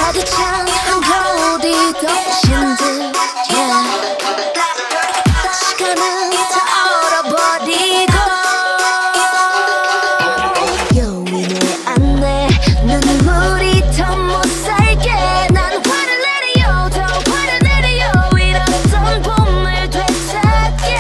가득 찬 한겨울이 덮친 듯 시간은 다 얼어버리고 요인의 안내 눈물이 더 못살게 난 화를 내려 더 화를 내려 잃었던 봄을 되찾게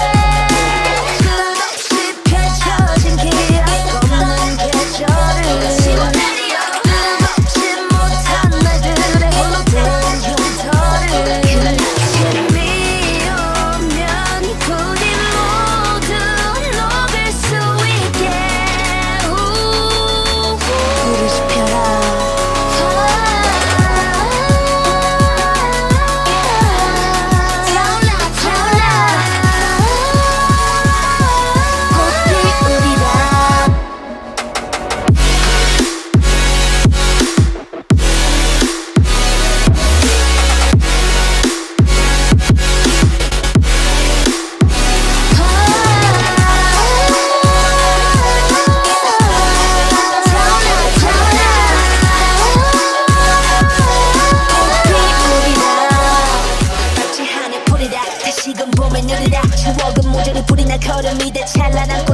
끝없이 펼쳐진 기억 없는 계절을 지워내려 뜨겁지 못한 날들의 홀로 된 흉터를 그날이 오면 부디 모두 녹을 수 있게 불을 지펴라 다시금 봄에 누리다 추억은 모조리 불이 날 걸음이 돼 찬란한